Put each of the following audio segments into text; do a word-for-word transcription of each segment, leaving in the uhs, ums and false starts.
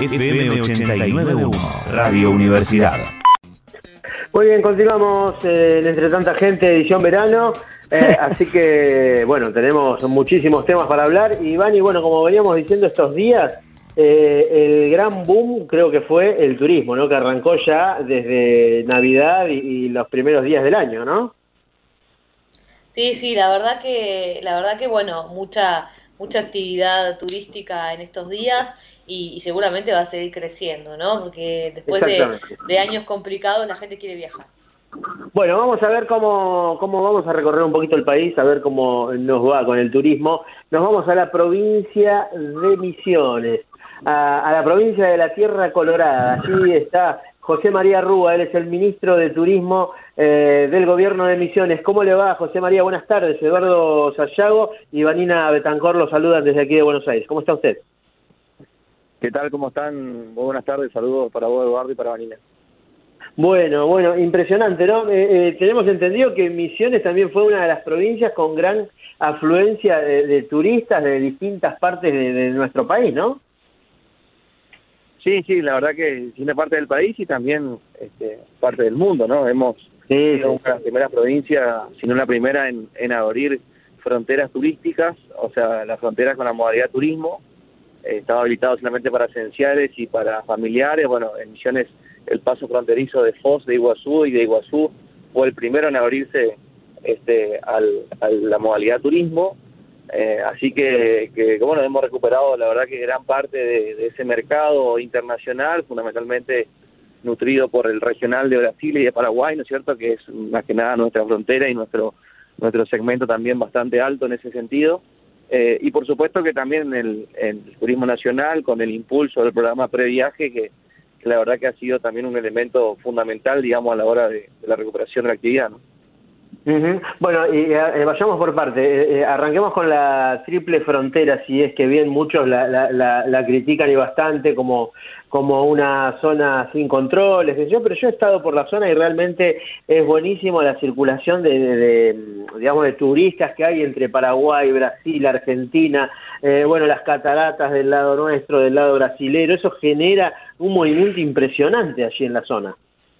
F M ochenta y nueve punto uno, Radio Universidad. Muy bien, continuamos eh, en Entre Tanta Gente, edición verano, eh, así que, bueno, tenemos muchísimos temas para hablar. Y, Iván, y bueno, como veníamos diciendo estos días, eh, el gran boom creo que fue el turismo, ¿no? Que arrancó ya desde Navidad y, y los primeros días del año, ¿no? Sí, sí, la verdad que, la verdad que, bueno, mucha, mucha actividad turística en estos días. Y, y seguramente va a seguir creciendo, ¿no? Porque después de, de años complicados la gente quiere viajar. Bueno, vamos a ver cómo, cómo vamos a recorrer un poquito el país, a ver cómo nos va con el turismo. Nos vamos a la provincia de Misiones, a, a la provincia de la Tierra Colorada. Allí está José María Rúa, él es el ministro de Turismo eh, del gobierno de Misiones. ¿Cómo le va, José María? Buenas tardes. Eduardo Sayago y Vanina Betancor los saludan desde aquí de Buenos Aires. ¿Cómo está usted? ¿Qué tal? ¿Cómo están? Muy buenas tardes, saludos para vos, Eduardo, y para Vanina. Bueno, bueno, impresionante, ¿no? Eh, eh, tenemos entendido que Misiones también fue una de las provincias con gran afluencia de, de turistas de distintas partes de, de nuestro país, ¿no? Sí, sí, la verdad que tiene parte del país y también este, parte del mundo, ¿no? Hemos sí, sido una de las primeras provincias, si no la primera, en, en abrir fronteras turísticas, o sea, las fronteras con la modalidad turismo. Estaba habilitado solamente para esenciales y para familiares. Bueno, en Misiones el paso fronterizo de Foz, de Iguazú y de Iguazú fue el primero en abrirse este, al, a la modalidad turismo. Eh, así que, que, que, bueno, hemos recuperado la verdad que gran parte de, de ese mercado internacional, fundamentalmente nutrido por el regional de Brasil y de Paraguay, ¿no es cierto?, que es más que nada nuestra frontera y nuestro, nuestro segmento también bastante alto en ese sentido. Eh, y por supuesto que también el, el turismo nacional, con el impulso del programa Previaje, que, que la verdad que ha sido también un elemento fundamental, digamos, a la hora de, de la recuperación de la actividad, ¿no? Uh-huh. Bueno, y eh, vayamos por parte. Eh, eh, arranquemos con la triple frontera, si es que bien muchos la, la, la, la critican y bastante como, como una zona sin controles, yo, pero yo he estado por la zona y realmente es buenísimo la circulación de, de, de digamos, de turistas que hay entre Paraguay, Brasil, Argentina, eh, bueno, las cataratas del lado nuestro, del lado brasilero, eso genera un movimiento impresionante allí en la zona.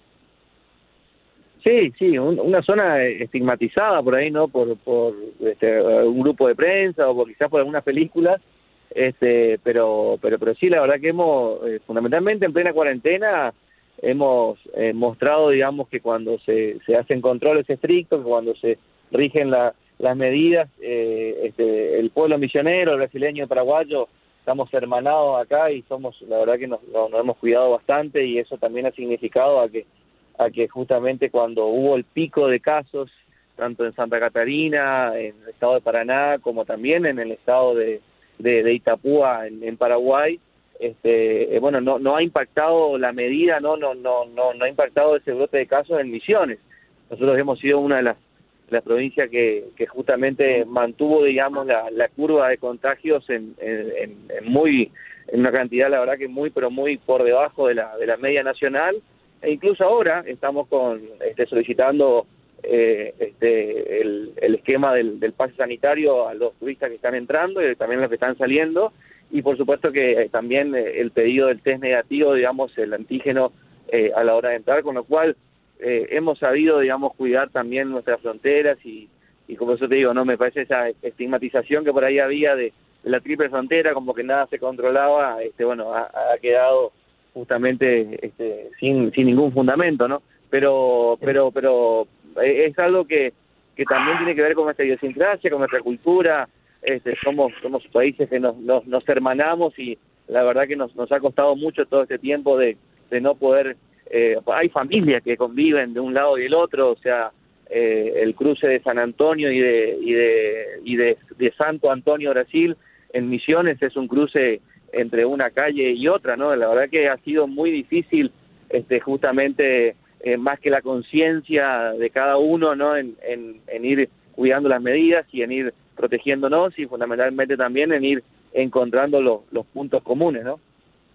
Sí, sí, un, una zona estigmatizada por ahí, ¿no? Por, por este, un grupo de prensa o por, quizás por algunas películas, este, pero, pero, pero sí, la verdad que hemos, eh, fundamentalmente en plena cuarentena, hemos eh, mostrado, digamos, que cuando se, se hacen controles estrictos, cuando se rigen la, las medidas, eh, este, el pueblo misionero, el brasileño, el paraguayo, estamos hermanados acá y somos, la verdad que nos, nos hemos cuidado bastante y eso también ha significado a que a que justamente cuando hubo el pico de casos, tanto en Santa Catarina, en el estado de Paraná, como también en el estado de, de, de Itapúa, en, en Paraguay, este, eh, bueno, no, no ha impactado la medida, no, no, no, no, no ha impactado ese brote de casos en Misiones. Nosotros hemos sido una de las, las provincias que, que justamente mantuvo, digamos, la, la curva de contagios en, en, en muy, en una cantidad, la verdad que muy, pero muy por debajo de la, de la media nacional. E incluso ahora estamos con este, solicitando eh, este, el, el esquema del, del pase sanitario a los turistas que están entrando y también a los que están saliendo, y por supuesto que eh, también eh, el pedido del test negativo, digamos, el antígeno eh, a la hora de entrar, con lo cual eh, hemos sabido, digamos, cuidar también nuestras fronteras y, y como eso te digo, no me parece esa estigmatización que por ahí había de, de la triple frontera, como que nada se controlaba, este, bueno, ha, ha quedado justamente este, sin sin ningún fundamento, ¿no? Pero pero pero es algo que, que también tiene que ver con nuestra idiosincrasia, con nuestra cultura. Este, somos somos países que nos, nos, nos hermanamos y la verdad que nos, nos ha costado mucho todo este tiempo de, de no poder... Eh, hay familias que conviven de un lado y del otro, o sea, eh, el cruce de San Antonio y de y de y de, de Santo Antonio, Brasil, en Misiones es un cruce entre una calle y otra, ¿no? La verdad que ha sido muy difícil, este, justamente, eh, más que la conciencia de cada uno, ¿no? En, en, en ir cuidando las medidas y en ir protegiéndonos y fundamentalmente también en ir encontrando los, los puntos comunes, ¿no?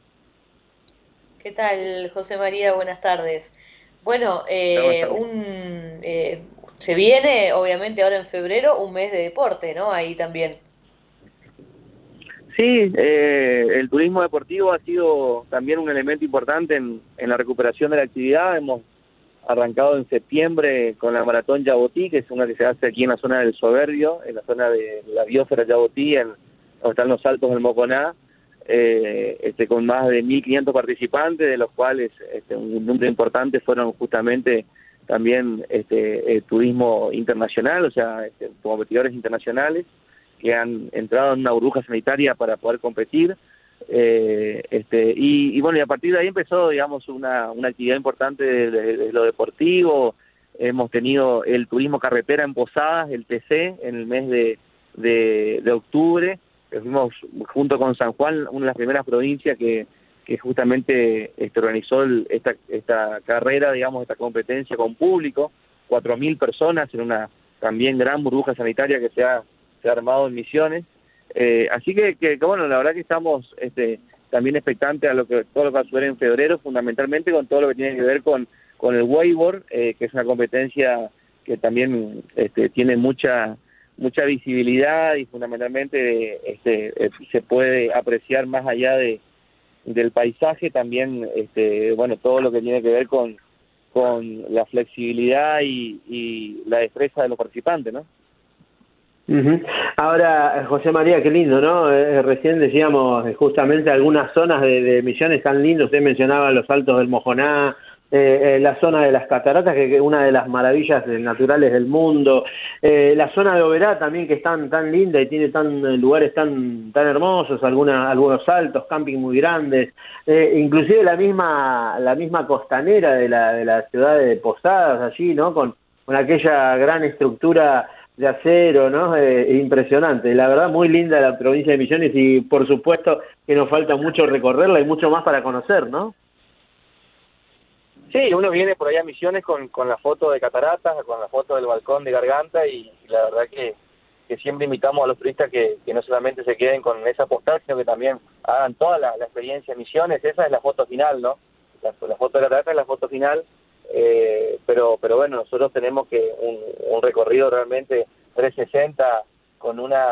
¿Qué tal, José María? Buenas tardes. Bueno, eh, un, eh, se viene, obviamente, ahora en febrero, un mes de deporte, ¿no? Ahí también. Sí, eh, el turismo deportivo ha sido también un elemento importante en, en la recuperación de la actividad. Hemos arrancado en septiembre con la Maratón Yabotí, que es una que se hace aquí en la zona del Soberbio, en la zona de la biosfera Yabotí, en, donde están los Altos del Moconá, eh, este, con más de mil quinientos participantes, de los cuales este, un número importante fueron justamente también este, el turismo internacional, o sea, este, competidores internacionales que han entrado en una burbuja sanitaria para poder competir. Eh, este y, y bueno, y a partir de ahí empezó, digamos, una, una actividad importante de, de, de lo deportivo. Hemos tenido el turismo carretera en Posadas, el T C, en el mes de, de, de octubre. Fuimos junto con San Juan, una de las primeras provincias que, que justamente este, organizó el, esta, esta carrera, digamos, esta competencia con público, cuatro mil personas en una también gran burbuja sanitaria que se ha, se ha armado en Misiones. Eh, así que, que, que, bueno, la verdad que estamos este, también expectantes a lo que todo lo que va a suceder en febrero, fundamentalmente con todo lo que tiene que ver con, con el wakeboard, eh, que es una competencia que también este, tiene mucha mucha visibilidad y fundamentalmente este, eh, se puede apreciar más allá de del paisaje también, este, bueno, todo lo que tiene que ver con, con la flexibilidad y, y la destreza de los participantes, ¿no? Uh-huh. Ahora, José María, qué lindo, ¿no? Eh, recién decíamos justamente algunas zonas de, de Misiones tan lindas. Usted mencionaba los Altos del Mojoná, eh, eh, la zona de las cataratas, que es una de las maravillas naturales del mundo, eh, la zona de Oberá también, que es tan, tan linda y tiene tan lugares tan, tan hermosos, alguna, algunos saltos, camping muy grandes, eh, inclusive la misma, la misma costanera de la, de la ciudad de Posadas allí, ¿no? Con, con aquella gran estructura de acero, ¿no? Eh, impresionante. La verdad, muy linda la provincia de Misiones y, por supuesto, que nos falta mucho recorrerla y mucho más para conocer, ¿no? Sí, uno viene por allá a Misiones con, con la foto de cataratas, con la foto del balcón de Garganta y, y la verdad que, que siempre invitamos a los turistas que, que no solamente se queden con esa postal, sino que también hagan toda la, la experiencia en Misiones. Esa es la foto final, ¿no? La, la foto de cataratas es la foto final. Eh, pero pero bueno, nosotros tenemos que un, un recorrido realmente trescientos sesenta con una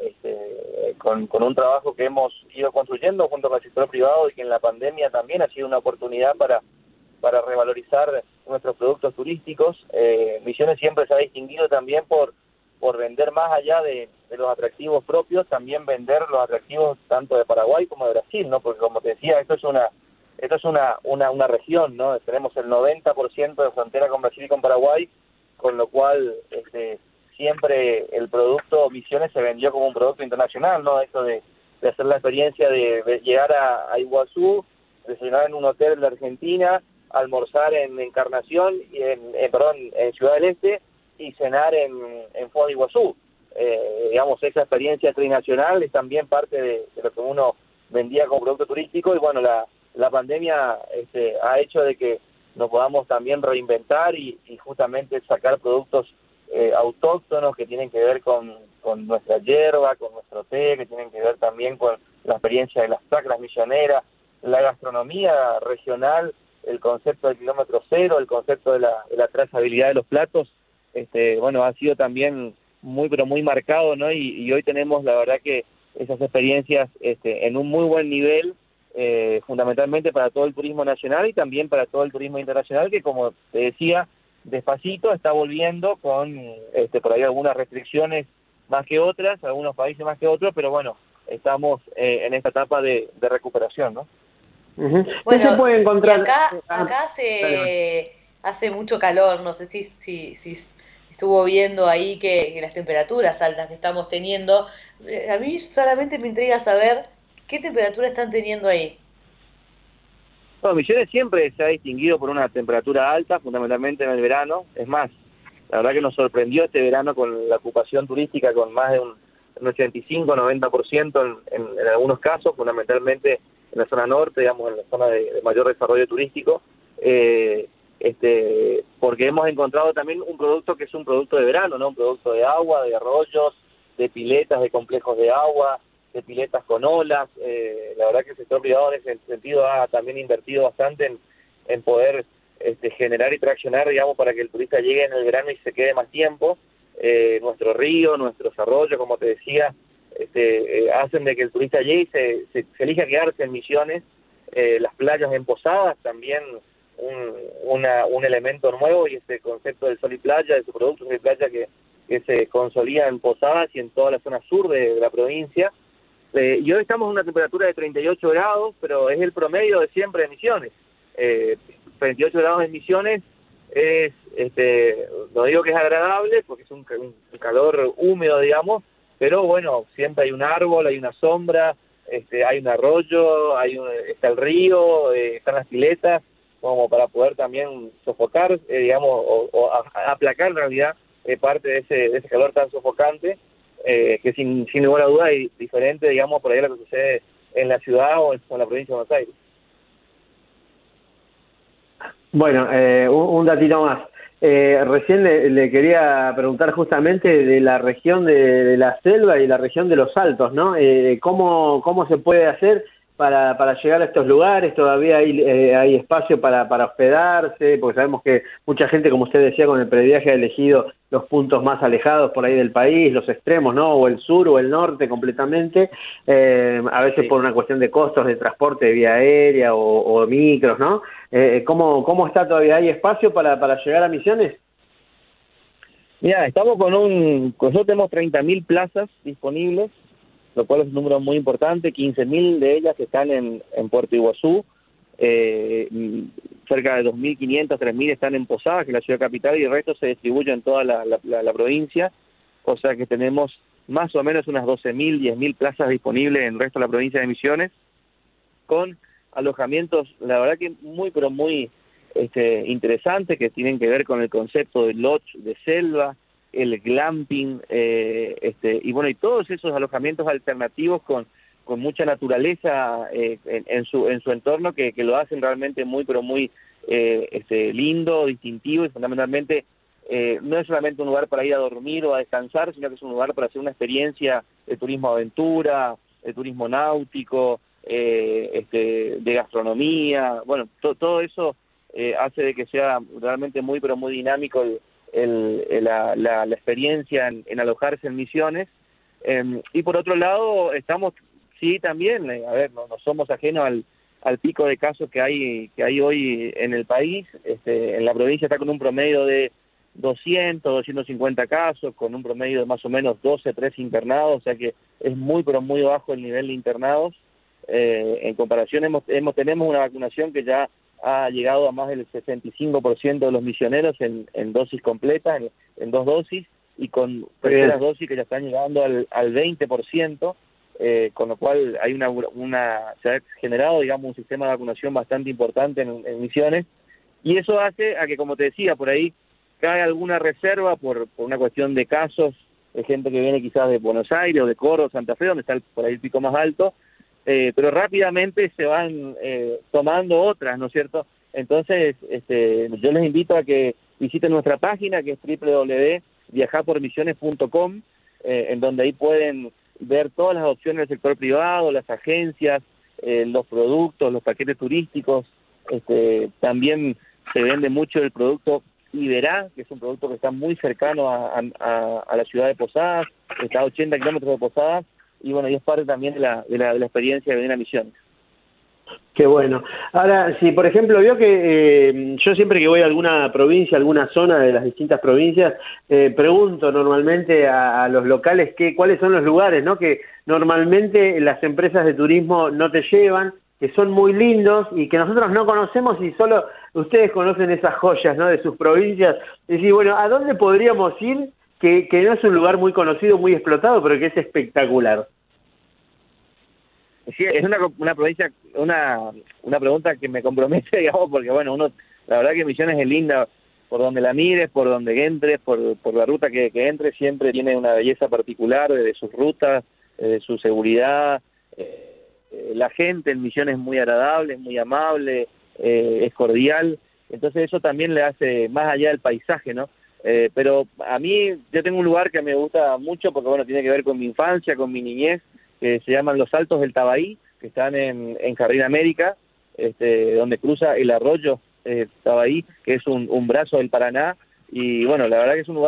este, con, con un trabajo que hemos ido construyendo junto con el sector privado y que en la pandemia también ha sido una oportunidad para para revalorizar nuestros productos turísticos. eh, Misiones siempre se ha distinguido también por por vender más allá de, de los atractivos propios, también vender los atractivos tanto de Paraguay como de Brasil, ¿no? Porque como te decía, esto es una Esto es una, una, una región, ¿no? Tenemos el noventa por ciento de frontera con Brasil y con Paraguay, con lo cual este, siempre el producto Misiones se vendió como un producto internacional, ¿no? Eso de, de hacer la experiencia de, de llegar a, a Iguazú, desayunar en un hotel en la Argentina, almorzar en Encarnación, y en, en, perdón, en Ciudad del Este, y cenar en, en Foz de Iguazú. Eh, digamos, esa experiencia trinacional es también parte de, de lo que uno vendía como producto turístico, y bueno, la La pandemia este, ha hecho de que nos podamos también reinventar y, y justamente sacar productos eh, autóctonos que tienen que ver con, con nuestra hierba, con nuestro té, que tienen que ver también con la experiencia de las chacras misioneras, la gastronomía regional, el concepto del kilómetro cero, el concepto de la, de la trazabilidad de los platos. Este, bueno, ha sido también muy, pero muy marcado, ¿no? Y, y hoy tenemos, la verdad, que esas experiencias este, en un muy buen nivel, Eh, fundamentalmente para todo el turismo nacional y también para todo el turismo internacional, que como te decía, despacito está volviendo con este, por ahí algunas restricciones más que otras, algunos países más que otros, pero bueno, estamos eh, en esta etapa de, de recuperación, ¿no? Uh-huh. Bueno, se puede encontrar? Y acá, acá hace, hace mucho calor, no sé si, si, si estuvo viendo ahí que, que las temperaturas altas que estamos teniendo, a mí solamente me intriga saber ¿qué temperatura están teniendo ahí? Bueno, Misiones siempre se ha distinguido por una temperatura alta, fundamentalmente en el verano. Es más, la verdad que nos sorprendió este verano con la ocupación turística con más de un, un ochenta y cinco noventa por ciento en, en, en algunos casos, fundamentalmente en la zona norte, digamos, en la zona de, de mayor desarrollo turístico, eh, este, porque hemos encontrado también un producto que es un producto de verano, ¿no? Un producto de agua, de arroyos, de piletas, de complejos de agua, de piletas con olas. Eh, la verdad que el sector privado en ese sentido ha también invertido bastante en, en poder este, generar y traccionar, digamos, para que el turista llegue en el verano y se quede más tiempo. Eh, nuestro río, nuestros arroyos, como te decía, este, eh, hacen de que el turista llegue y se, se, se elija quedarse en Misiones. Eh, las playas en Posadas también un, una, un elemento nuevo, y este concepto del sol y playa, de su producto sol y playa que, que se consolida en Posadas y en toda la zona sur de, de la provincia. Eh, y hoy estamos en una temperatura de treinta y ocho grados, pero es el promedio de siempre de Misiones. Eh, treinta y ocho grados en Misiones es, este, no digo que es agradable, porque es un, un calor húmedo, digamos, pero bueno, siempre hay un árbol, hay una sombra, este, hay un arroyo, hay un, está el río, eh, están las piletas, como para poder también sofocar, eh, digamos, o, o a, aplacar en realidad eh, parte de ese, de ese calor tan sofocante, eh, que sin, sin lugar a duda es diferente, digamos, por ahí a lo que sucede en la ciudad o en, o en la provincia de Buenos Aires. Bueno, eh, un, un datito más. Eh, recién le, le quería preguntar justamente de la región de, de la selva y la región de los Altos, ¿no? Eh, ¿cómo, ¿Cómo se puede hacer para, para llegar a estos lugares? ¿Todavía hay, eh, hay espacio para, para hospedarse? Porque sabemos que mucha gente, como usted decía, con el previaje ha elegido los puntos más alejados por ahí del país, los extremos, ¿no? O el sur o el norte completamente, eh, a veces sí, por una cuestión de costos de transporte de vía aérea o, o micros, ¿no? Eh, ¿cómo, ¿Cómo está todavía? ¿Hay espacio para, para llegar a Misiones? Mira, estamos con un... Nosotros tenemos treinta mil plazas disponibles, lo cual es un número muy importante, quince mil de ellas que están en, en Puerto Iguazú, eh, cerca de dos mil quinientas, tres mil están en Posadas, que es la ciudad capital, y el resto se distribuye en toda la, la, la, la provincia, o sea que tenemos más o menos unas doce mil, diez mil plazas disponibles en el resto de la provincia de Misiones, con alojamientos, la verdad que muy, pero muy este, interesantes, que tienen que ver con el concepto de lodge de selva, el glamping, eh, este, y bueno, y todos esos alojamientos alternativos con, con mucha naturaleza eh, en, en su en su entorno, que, que lo hacen realmente muy, pero muy eh, este, lindo, distintivo, y fundamentalmente eh, no es solamente un lugar para ir a dormir o a descansar, sino que es un lugar para hacer una experiencia de turismo aventura, de turismo náutico, eh, este, de gastronomía, bueno, to, todo eso eh, hace de que sea realmente muy, pero muy dinámico el El, la, la, la experiencia en, en alojarse en Misiones, eh, y por otro lado estamos, sí, también, eh, a ver, no, no somos ajenos al, al pico de casos que hay que hay hoy en el país. Este, en la provincia está con un promedio de doscientos, doscientos cincuenta casos, con un promedio de más o menos doce, trece internados, o sea que es muy, pero muy bajo el nivel de internados. Eh, en comparación, hemos, hemos tenemos una vacunación que ya ha llegado a más del sesenta y cinco por ciento de los misioneros en, en dosis completas, en, en dos dosis, y con terceras dosis que ya están llegando al, al veinte por ciento, eh, con lo cual hay una, una se ha generado, digamos, un sistema de vacunación bastante importante en, en Misiones, y eso hace a que, como te decía, por ahí cae alguna reserva por, por una cuestión de casos, de gente que viene quizás de Buenos Aires o de Córdoba, Santa Fe, donde está el, por ahí el pico más alto, Eh, pero rápidamente se van eh, tomando otras, ¿no es cierto? Entonces, este, yo les invito a que visiten nuestra página, que es doble u doble u doble u punto viajar por misiones punto com, eh, en donde ahí pueden ver todas las opciones del sector privado, las agencias, eh, los productos, los paquetes turísticos. Este, también se vende mucho el producto Iberá, que es un producto que está muy cercano a, a, a la ciudad de Posadas, está a ochenta kilómetros de Posadas, y bueno, y es parte también de la, de la, de la experiencia de venir a Misiones. Qué bueno. Ahora, si por ejemplo veo que eh, yo siempre que voy a alguna provincia, alguna zona de las distintas provincias, eh, pregunto normalmente a, a los locales que, cuáles son los lugares, ¿no? Que normalmente las empresas de turismo no te llevan, que son muy lindos y que nosotros no conocemos, y solo ustedes conocen esas joyas, ¿no? De sus provincias. Y decir, bueno, ¿a dónde podríamos ir? Que, que no es un lugar muy conocido, muy explotado, pero que es espectacular. Sí, es una, una provincia, una, una pregunta que me compromete, digamos, porque bueno, uno, la verdad que Misiones es linda, por donde la mires, por donde entres, por, por la ruta que, que entres, siempre tiene una belleza particular de, de sus rutas, de su seguridad. Eh, la gente en Misiones es muy agradable, es muy amable, eh, es cordial, entonces eso también le hace, más allá del paisaje, ¿no? Eh, pero a mí, yo tengo un lugar que me gusta mucho porque, bueno, tiene que ver con mi infancia, con mi niñez, que se llaman Los Altos del Tabaí, que están en, en Jardín América, este, donde cruza el arroyo eh, Tabaí, que es un, un brazo del Paraná, y bueno, la verdad que es un lugar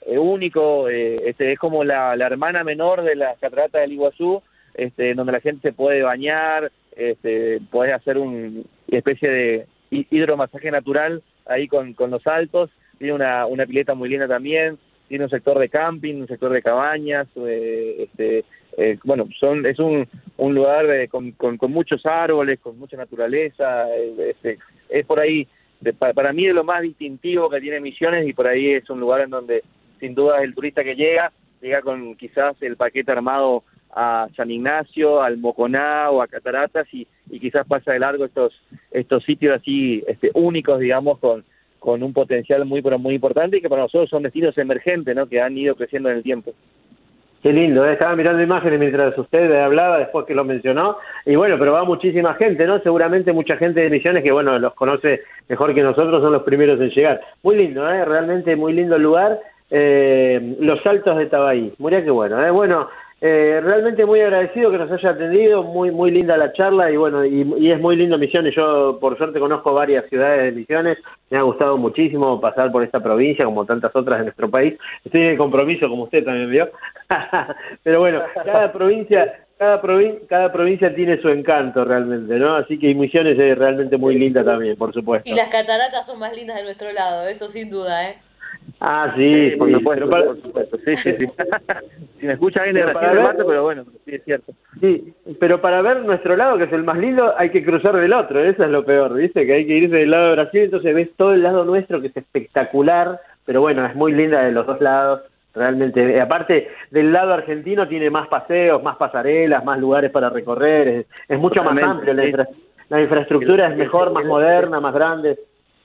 eh, único, eh, este es como la, la hermana menor de las cataratas del Iguazú, este, donde la gente se puede bañar, este, puede hacer una especie de hidromasaje natural ahí con, con los altos, tiene una, una pileta muy linda también, tiene un sector de camping, un sector de cabañas, eh, este, eh, bueno, son es un, un lugar eh, con, con, con muchos árboles, con mucha naturaleza, eh, este, es por ahí, de, para, para mí es lo más distintivo que tiene Misiones, y por ahí es un lugar en donde sin duda el turista que llega, llega con quizás el paquete armado a San Ignacio, al Moconá o a Cataratas, y, y quizás pasa de largo estos estos sitios así este, únicos, digamos, con, con un potencial muy pero muy importante, y que para nosotros son destinos emergentes, ¿no?, que han ido creciendo en el tiempo. Qué lindo, ¿eh? Estaba mirando imágenes mientras usted hablaba, después que lo mencionó, y bueno, pero va muchísima gente, ¿no? Seguramente mucha gente de Misiones que, bueno, los conoce mejor que nosotros, son los primeros en llegar. Muy lindo, ¿eh? Realmente muy lindo el lugar, eh, los Altos de Tabaí, mirá qué bueno, ¿eh? Bueno, eh, realmente muy agradecido que nos haya atendido, muy muy linda la charla, y bueno, y, y es muy lindo Misiones. Yo por suerte conozco varias ciudades de Misiones, me ha gustado muchísimo pasar por esta provincia como tantas otras de nuestro país. Estoy en compromiso, como usted también vio. Pero bueno, cada provincia cada, provin cada provincia tiene su encanto realmente, ¿no? Así que Misiones es realmente muy linda también, por supuesto. Y las cataratas son más lindas de nuestro lado, eso sin duda, ¿eh? Ah, sí, sí, por sí, supuesto, para... por supuesto, sí, sí, sí. Si me escucha alguien de Brasil, ver... pero bueno, sí, es cierto. Sí, pero para ver nuestro lado, que es el más lindo, hay que cruzar del otro, eso es lo peor, ¿viste? Que hay que irse del lado de Brasil, entonces ves todo el lado nuestro, que es espectacular, pero bueno, es muy linda de los dos lados, realmente. Aparte, del lado argentino tiene más paseos, más pasarelas, más lugares para recorrer, es, es mucho Totalmente, más amplio, la, infra... la infraestructura el, es mejor, el, más el, moderna, el, más grande.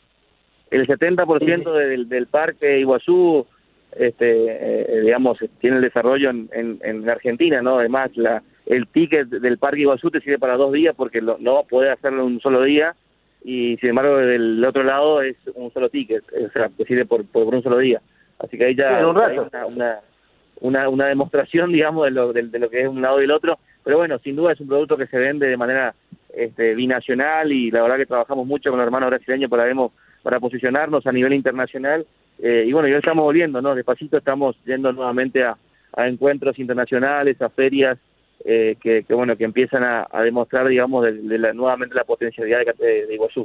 El setenta por ciento sí. del, del parque Iguazú, este, eh, digamos, tiene el desarrollo en, en, en Argentina, ¿no? Además, la, el ticket del parque Iguazú te sirve para dos días porque lo, no podés hacerlo en un solo día, y sin embargo del otro lado es un solo ticket, o sea, te sirve por, por, por un solo día. Así que ahí ya sí, un hay una, una, una, una demostración, digamos, de lo, de, de lo que es un lado y el otro. Pero bueno, sin duda es un producto que se vende de manera este, binacional, y la verdad que trabajamos mucho con los hermanos brasileños para, vemos, para posicionarnos a nivel internacional. Eh, y bueno, ya estamos volviendo, ¿no? Despacito estamos yendo nuevamente a, a encuentros internacionales, a ferias, eh, que, que bueno, que empiezan a, a demostrar, digamos, de, de la, nuevamente la potencialidad de, de, de Iguazú.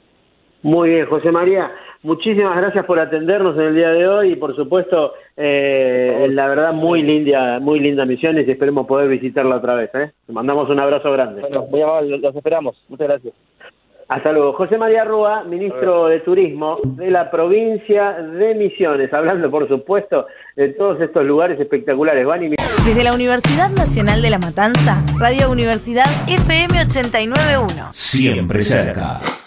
Muy bien, José María, muchísimas gracias por atendernos en el día de hoy, y por supuesto, eh, la verdad, muy linda, muy linda Misiones, y esperemos poder visitarla otra vez, ¿eh? Te mandamos un abrazo grande. Bueno, muy amable, los esperamos. Muchas gracias. Hasta luego. José María Rúa, ministro de Turismo de la provincia de Misiones, hablando, por supuesto, de todos estos lugares espectaculares. Van y... Desde la Universidad Nacional de La Matanza, Radio Universidad F M ochenta y nueve punto uno. Siempre cerca.